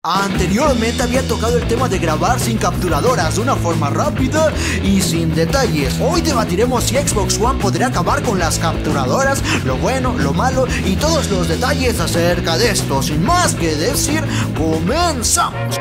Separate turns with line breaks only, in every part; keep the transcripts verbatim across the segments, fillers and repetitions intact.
Anteriormente había tocado el tema de grabar sin capturadoras de una forma rápida y sin detalles. Hoy debatiremos si Xbox One podrá acabar con las capturadoras, lo bueno, lo malo y todos los detalles acerca de esto. Sin más que decir, comenzamos.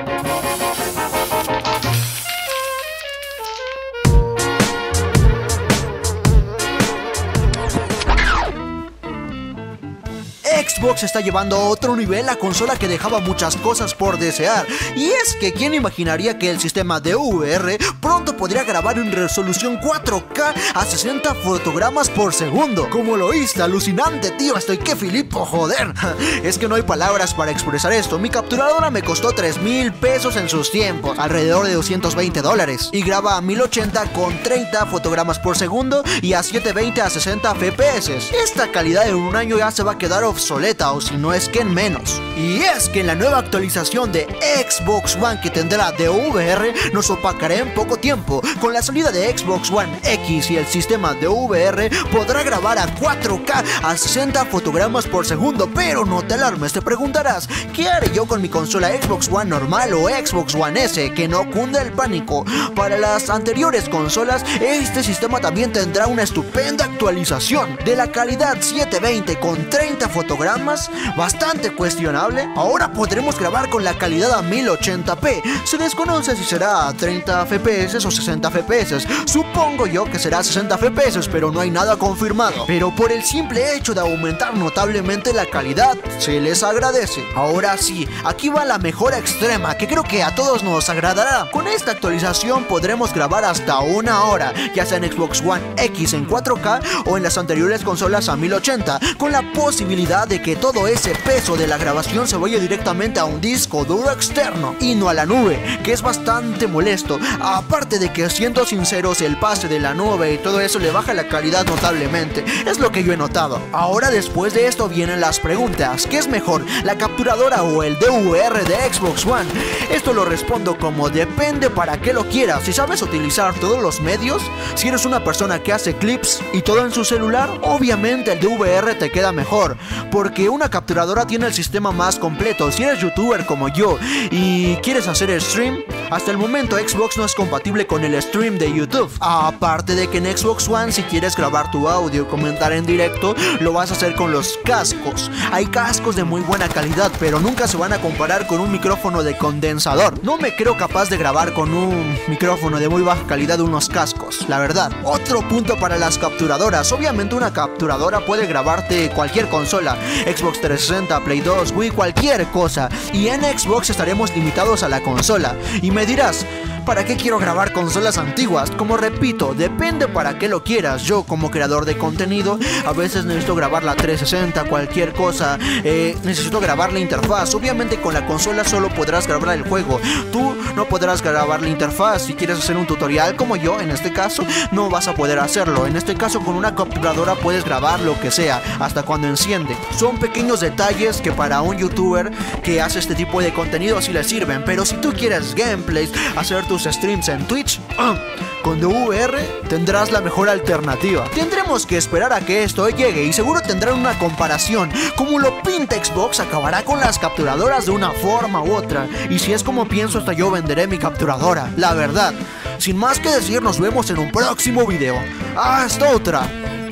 Xbox está llevando a otro nivel la consola que dejaba muchas cosas por desear. Y es que ¿quién imaginaría que el sistema de V R pronto podría grabar en resolución cuatro K a sesenta fotogramas por segundo? ¿Cómo lo oíste? Alucinante, tío, estoy que filipo, joder. Es que no hay palabras para expresar esto. Mi capturadora me costó tres mil pesos en sus tiempos, alrededor de doscientos veinte dólares. Y graba a mil ochenta con treinta fotogramas por segundo y a setecientos veinte a sesenta F P S. Esta calidad en un año ya se va a quedar obsoleta, o si no es que en menos. Y es que en la nueva actualización de Xbox One que tendrá de V R nos opacará en poco tiempo. Con la salida de Xbox One X y el sistema de V R podrá grabar a cuatro K a sesenta fotogramas por segundo. Pero no te alarmes, te preguntarás, ¿qué haré yo con mi consola Xbox One normal o Xbox One S? Que no cunda el pánico. Para las anteriores consolas, este sistema también tendrá una estupenda actualización de la calidad setecientos veinte con treinta fotogramas, bastante cuestionable. Ahora podremos grabar con la calidad a mil ochenta p. Se desconoce si será treinta F P S o sesenta F P S. Supongo yo que será sesenta F P S, pero no hay nada confirmado. Pero por el simple hecho de aumentar notablemente la calidad, se les agradece. Ahora sí, aquí va la mejora extrema, que creo que a todos nos agradará. Con esta actualización podremos grabar hasta una hora, ya sea en Xbox One X en cuatro K o en las anteriores consolas a mil ochenta, con la posibilidad de que todo ese peso de la grabación se vaya directamente a un disco duro externo y no a la nube, que es bastante molesto. Aparte de que, siendo sinceros, el pase de la nube y todo eso le baja la calidad notablemente. Es lo que yo he notado. Ahora, después de esto vienen las preguntas. ¿Qué es mejor, la capturadora o el D V R de Xbox One? Esto lo respondo como depende para qué lo quieras. Si sabes utilizar todos los medios, si eres una persona que hace clips y todo en su celular, obviamente el D V R te queda mejor, porque una capturadora tiene el sistema más completo. Si eres youtuber como yo y quieres hacer stream, hasta el momento Xbox no es compatible con el stream de YouTube. Aparte de que en Xbox One, si quieres grabar tu audio y comentar en directo, lo vas a hacer con los cascos. Hay cascos de muy buena calidad, pero nunca se van a comparar con un micrófono de condensador. No me creo capaz de grabar con un micrófono de muy baja calidad unos cascos, la verdad. Otro punto para las capturadoras. Obviamente una capturadora puede grabarte cualquier consola, Xbox trescientos sesenta, Play dos, Wii, cualquier cosa. Y en Xbox estaremos limitados a la consola. Y me dirás, ¿para qué quiero grabar consolas antiguas? Como repito, depende para qué lo quieras. Yo, como creador de contenido, a veces necesito grabar la trescientos sesenta, cualquier cosa. eh, Necesito grabar la interfaz. Obviamente con la consola solo podrás grabar el juego. Tú no podrás grabar la interfaz. Si quieres hacer un tutorial como yo, en este caso, no vas a poder hacerlo. En este caso, con una capturadora puedes grabar lo que sea, hasta cuando enciende. Son pequeños detalles que para un youtuber que hace este tipo de contenido sí le sirven. Pero si tú quieres gameplays, hacer tus streams en Twitch, con D V R tendrás la mejor alternativa. Tendremos que esperar a que esto llegue y seguro tendrán una comparación. Como lo pinta Xbox, acabará con las capturadoras de una forma u otra. Y si es como pienso, hasta yo venderé mi capturadora, la verdad. Sin más que decir, nos vemos en un próximo video. Hasta otra.